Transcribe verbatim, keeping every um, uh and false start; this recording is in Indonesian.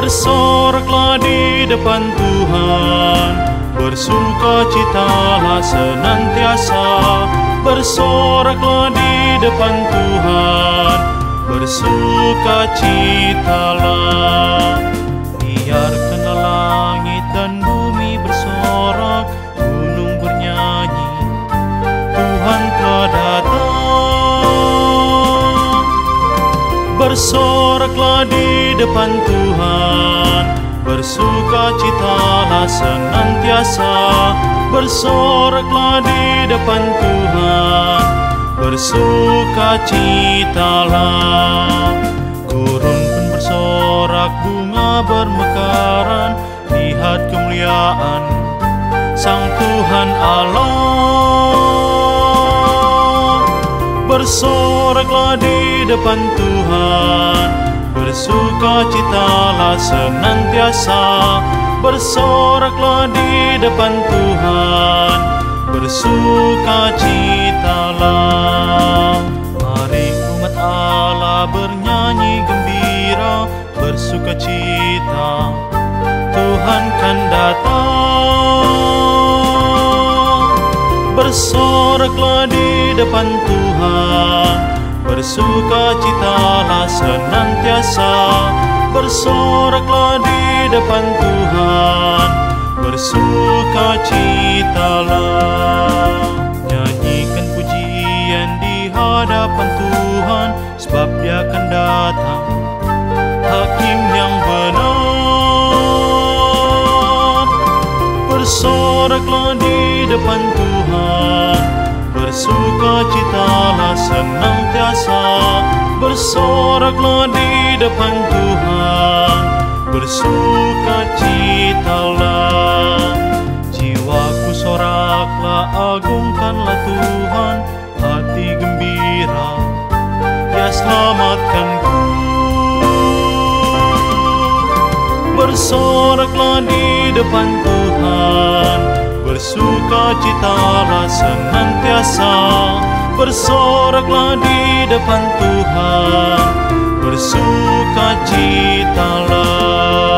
Bersoraklah di depan Tuhan, bersukacitalah senantiasa. Bersoraklah di depan Tuhan, bersukacitalah. Biarkanlah langit dan bumi bersorak, gunung bernyanyi, Tuhan telah datang. Bersoraklah di depan Tuhan, bersukacitalah senantiasa. Bersoraklah di depan Tuhan, bersukacitalah. Gurun pun bersorak, bunga bermekaran, lihat kemuliaan Sang Tuhan Allah. Bersoraklah di depan Tuhan, bersukacitalah senantiasa. Bersoraklah di depan Tuhan, bersukacitalah. Mari umat Allah bernyanyi gembira, bersukacita, Tuhan kan datang. Bersoraklah di depan Tuhan, bersukacitalah senantiasa. Bersoraklah di depan Tuhan, bersukacitalah. Nyanyikan pujian di hadapan Tuhan, sebab Dia akan datang, Hakim yang benar. Bersoraklah di depan Tuhan, bersukacitalah senantiasa. Bersoraklah di depan Tuhan, bersukacitalah. Jiwaku soraklah, agungkanlah Tuhan, hati gembira, Dia selamatkanku. Bersoraklah di depan Tuhan, bersukacitalah senantiasa. Bersoraklah di depan Tuhan, bersukacitalah.